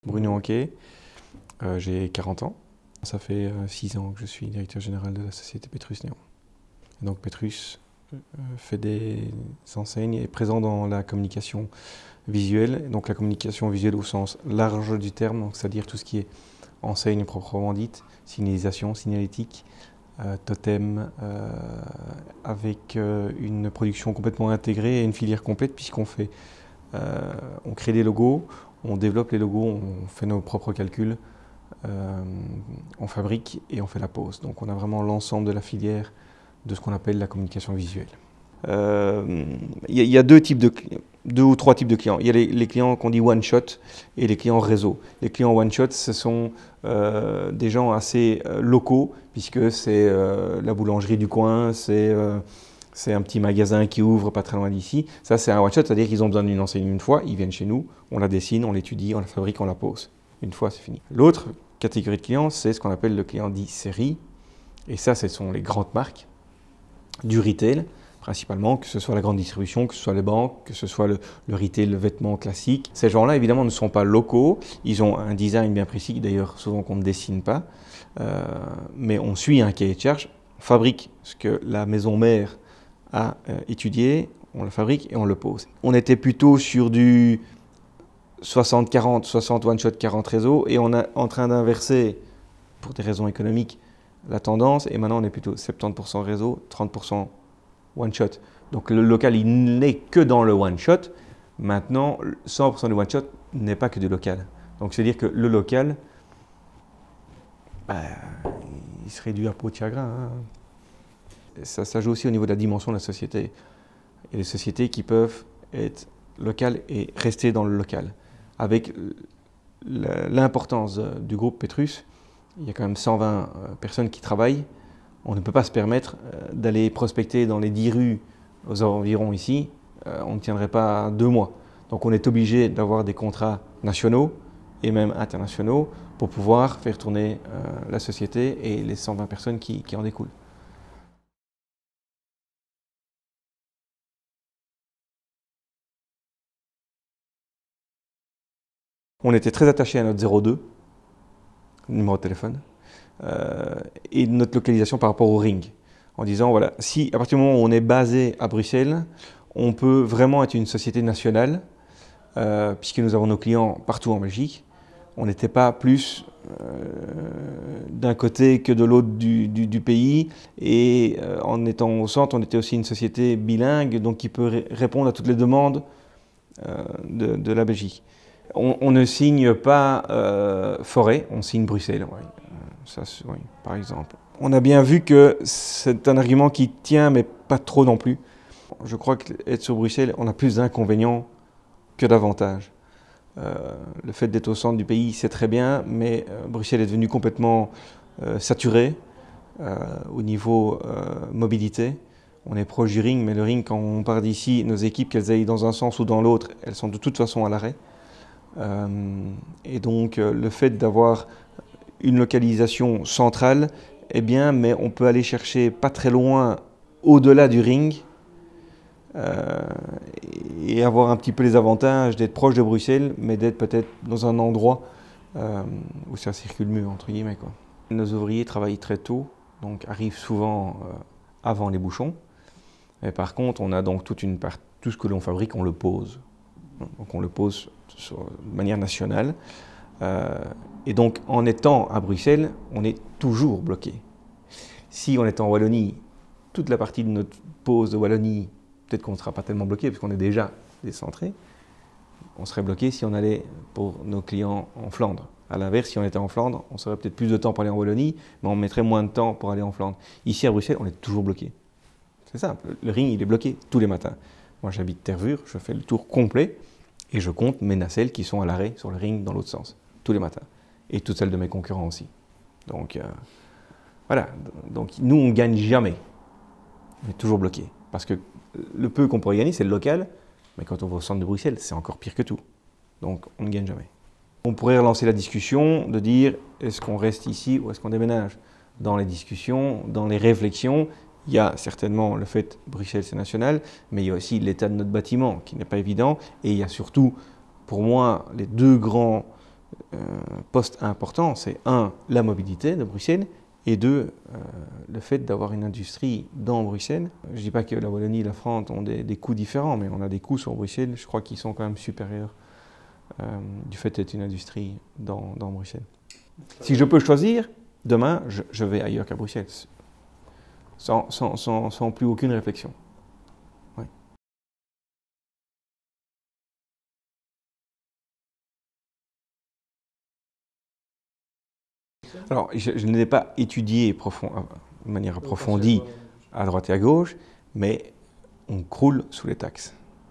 Bruno Anquet, j'ai 40 ans. Ça fait 6 ans que je suis directeur général de la société Petrus Néon. Et donc Petrus fait des enseignes et est présent dans la communication visuelle. Donc la communication visuelle au sens large du terme, c'est-à-dire tout ce qui est enseigne proprement dite, signalisation, signalétique, totem, avec une production complètement intégrée et une filière complète on crée des logos, on développe les logos, on fait nos propres calculs, on fabrique et on fait la pose. Donc on a vraiment l'ensemble de la filière de ce qu'on appelle la communication visuelle. Il y a deux ou trois types de clients. Il y a les clients qu'on dit one-shot et les clients réseau. Les clients one-shot, ce sont des gens assez locaux, puisque c'est la boulangerie du coin, c'est un petit magasin qui ouvre pas très loin d'ici. Ça, c'est un one-shot, c'est-à-dire qu'ils ont besoin d'une enseigne une fois, ils viennent chez nous, on la dessine, on l'étudie, on la fabrique, on la pose. Une fois, c'est fini. L'autre catégorie de clients, c'est ce qu'on appelle le client dit série. Et ça, ce sont les grandes marques du retail, principalement, que ce soit la grande distribution, que ce soit les banques, que ce soit le retail, le vêtement classique. Ces gens-là, évidemment, ne sont pas locaux. Ils ont un design bien précis, d'ailleurs, souvent qu'on ne dessine pas. Mais on suit un cahier de charge, on fabrique ce que la maison mère a étudié, on le fabrique et on le pose. On était plutôt sur du 60-40, 60 one-shot, 40 réseaux, et on est en train d'inverser, pour des raisons économiques, la tendance, et maintenant on est plutôt 70% réseau, 30% one-shot. Donc le local, il n'est que dans le one-shot. Maintenant, 100% du one-shot n'est pas que du local. Donc c'est-à-dire que le local, il se réduit à peau de chagrin. Hein. Ça joue aussi au niveau de la dimension de la société. Il y a des sociétés qui peuvent être locales et rester dans le local. Avec l'importance du groupe Petrus, il y a quand même 120 personnes qui travaillent. On ne peut pas se permettre d'aller prospecter dans les 10 rues aux environs ici. On ne tiendrait pas 2 mois. Donc on est obligé d'avoir des contrats nationaux et même internationaux pour pouvoir faire tourner la société et les 120 personnes qui en découlent. On était très attaché à notre 02, numéro de téléphone, et notre localisation par rapport au ring, en disant voilà, si à partir du moment où on est basé à Bruxelles, on peut vraiment être une société nationale, puisque nous avons nos clients partout en Belgique. On n'était pas plus d'un côté que de l'autre du pays, et en étant au centre, on était aussi une société bilingue, donc qui peut répondre à toutes les demandes de la Belgique. On ne signe pas Forêt, on signe Bruxelles, oui. Ça, oui, par exemple. On a bien vu que c'est un argument qui tient, mais pas trop non plus. Je crois qu'être sur Bruxelles, on a plus d'inconvénients que d'avantages. Le fait d'être au centre du pays, c'est très bien, mais Bruxelles est devenue complètement saturée au niveau mobilité. On est proche du ring, mais le ring, quand on part d'ici, nos équipes, qu'elles aillent dans un sens ou dans l'autre, elles sont de toute façon à l'arrêt. Et donc le fait d'avoir une localisation centrale est bien, mais on peut aller chercher pas très loin au-delà du ring et avoir un petit peu les avantages d'être proche de Bruxelles, mais d'être peut-être dans un endroit où ça circule mieux, entre guillemets, quoi. Nos ouvriers travaillent très tôt, donc arrivent souvent avant les bouchons. Et par contre, on a donc tout ce que l'on fabrique, on le pose. Donc on le pose de manière nationale. Et donc en étant à Bruxelles, on est toujours bloqué. Si on est en Wallonie, toute la partie de notre pose de Wallonie, peut-être qu'on ne sera pas tellement bloqué parce qu'on est déjà décentré. On serait bloqué si on allait pour nos clients en Flandre. À l'inverse, si on était en Flandre, on aurait peut-être plus de temps pour aller en Wallonie, mais on mettrait moins de temps pour aller en Flandre. Ici à Bruxelles, on est toujours bloqué. C'est simple, le ring il est bloqué tous les matins. Moi j'habite Tervuren, je fais le tour complet. Et je compte mes nacelles qui sont à l'arrêt sur le ring dans l'autre sens, tous les matins. Et toutes celles de mes concurrents aussi. Donc voilà, donc nous on ne gagne jamais. On est toujours bloqué. Parce que le peu qu'on pourrait gagner, c'est le local. Mais quand on va au centre de Bruxelles, c'est encore pire que tout. Donc on ne gagne jamais. On pourrait relancer la discussion de dire est-ce qu'on reste ici ou est-ce qu'on déménage? Dans les discussions, dans les réflexions, il y a certainement le fait Bruxelles c'est national, mais il y a aussi l'état de notre bâtiment qui n'est pas évident. Et il y a surtout, pour moi, les deux grands postes importants, c'est un, la mobilité de Bruxelles, et deux, le fait d'avoir une industrie dans Bruxelles. Je ne dis pas que la Wallonie et la France ont des coûts différents, mais on a des coûts sur Bruxelles, je crois qu'ils sont quand même supérieurs du fait d'être une industrie dans Bruxelles. Si je peux choisir, demain, je vais ailleurs qu'à Bruxelles, sans plus aucune réflexion. Ouais. Alors, je ne l'ai pas étudié de manière approfondie à droite et à gauche, mais on croule sous les taxes.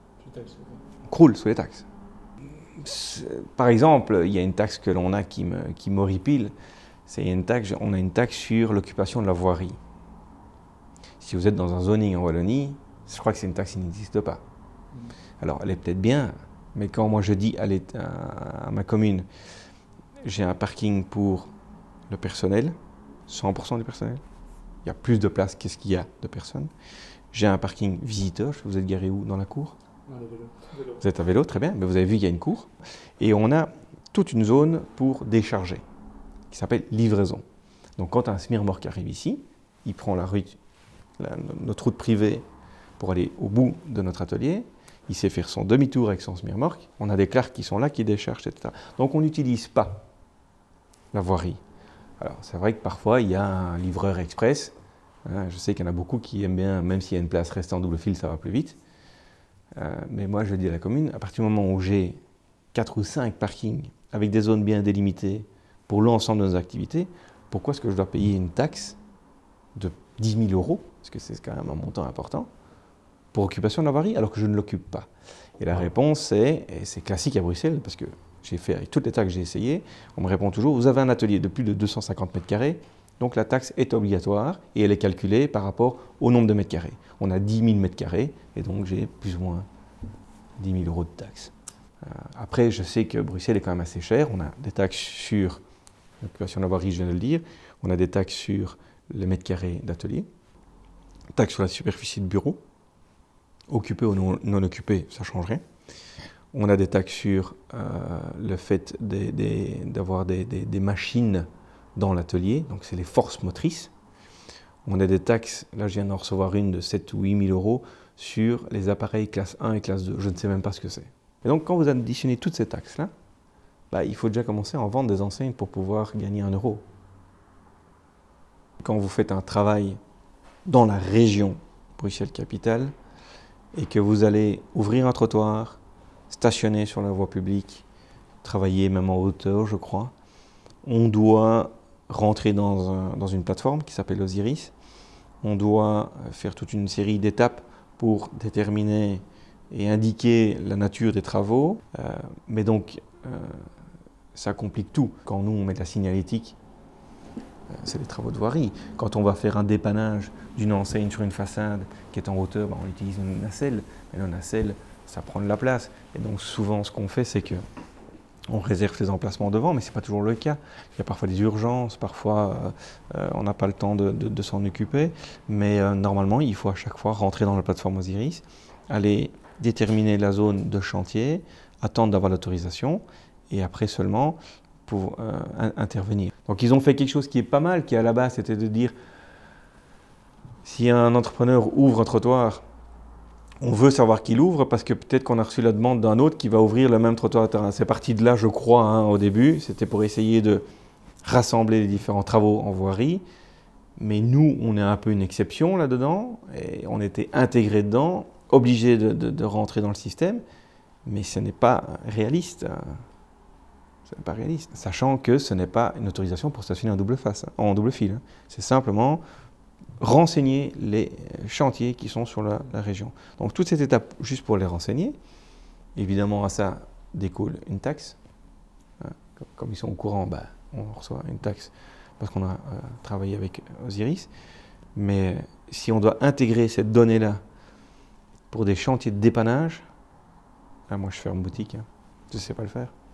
On croule sous les taxes. Par exemple, il y a une taxe que l'on a qui m'horripile, on a une taxe sur l'occupation de la voirie. Si vous êtes dans un zoning en Wallonie, je crois que c'est une taxe qui n'existe pas. Alors, elle est peut-être bien, mais quand moi je dis à ma commune, j'ai un parking pour le personnel, 100% du personnel, il y a plus de place qu'est-ce qu'il y a de personnes. J'ai un parking visiteur, vous êtes garé où? Dans la cour? Vous êtes à vélo, très bien, mais vous avez vu qu'il y a une cour. Et on a toute une zone pour décharger, qui s'appelle livraison. Donc quand un semi-remorque arrive ici, il prend notre route privée pour aller au bout de notre atelier, il sait faire son demi-tour avec son semi-remorque, on a des clercs qui sont là, qui déchargent, etc. Donc on n'utilise pas la voirie. Alors c'est vrai que parfois il y a un livreur express, hein, je sais qu'il y en a beaucoup qui aiment bien, même s'il y a une place restée en double fil, ça va plus vite. Mais moi je dis à la commune, à partir du moment où j'ai 4 ou 5 parkings avec des zones bien délimitées pour l'ensemble de nos activités, pourquoi est-ce que je dois payer une taxe de 10 000 €, parce que c'est quand même un montant important, pour occupation de la voirie, alors que je ne l'occupe pas? Et la réponse est, et c'est classique à Bruxelles, parce que j'ai fait avec toutes les taxes que j'ai essayé, on me répond toujours, vous avez un atelier de plus de 250 mètres carrés, donc la taxe est obligatoire et elle est calculée par rapport au nombre de mètres carrés. On a 10 000 mètres carrés et donc j'ai plus ou moins 10 000 € de taxes. Après, je sais que Bruxelles est quand même assez cher. On a des taxes sur l'occupation de la voirie, je viens de le dire. On a des taxes sur les mètres carrés d'atelier, taxes sur la superficie de bureau, occupé ou non occupé, ça ne change rien. On a des taxes sur le fait d'avoir des machines dans l'atelier, donc c'est les forces motrices. On a des taxes, là je viens d'en recevoir une de 7 ou 8 000 € sur les appareils classe 1 et classe 2, je ne sais même pas ce que c'est. Et donc quand vous additionnez toutes ces taxes-là, il faut déjà commencer à en vendre des enseignes pour pouvoir gagner 1 €. Quand vous faites un travail dans la région Bruxelles-Capitale et que vous allez ouvrir un trottoir, stationner sur la voie publique, travailler même en hauteur je crois, on doit rentrer dans une plateforme qui s'appelle Osiris. On doit faire toute une série d'étapes pour déterminer et indiquer la nature des travaux. Mais donc, ça complique tout. Quand nous, on met de la signalétique, c'est des travaux de voirie. Quand on va faire un dépannage d'une enseigne sur une façade qui est en hauteur, on utilise une nacelle. Mais la nacelle, ça prend de la place. Et donc, souvent, ce qu'on fait, c'est que on réserve ces emplacements devant, mais ce n'est pas toujours le cas. Il y a parfois des urgences, parfois on n'a pas le temps de s'en occuper. Mais normalement, il faut à chaque fois rentrer dans la plateforme Osiris, aller déterminer la zone de chantier, attendre d'avoir l'autorisation, et après seulement pour intervenir. Donc ils ont fait quelque chose qui est pas mal, qui à la base c'était de dire, si un entrepreneur ouvre un trottoir, on veut savoir qui l'ouvre parce que peut-être qu'on a reçu la demande d'un autre qui va ouvrir le même trottoir. C'est parti de là, je crois, au début. C'était pour essayer de rassembler les différents travaux en voirie. Mais nous, on est un peu une exception là-dedans. Et on était intégrés dedans, obligés de rentrer dans le système. Mais ce n'est pas réaliste. Ce n'est pas réaliste. Sachant que ce n'est pas une autorisation pour stationner en double fil. C'est simplement renseigner les chantiers qui sont sur la région. Donc toute cette étape, juste pour les renseigner, évidemment à ça découle une taxe. Comme ils sont au courant, on reçoit une taxe parce qu'on a travaillé avec Osiris. Mais si on doit intégrer cette donnée-là pour des chantiers de dépannage, moi je ferme boutique, je ne sais pas le faire.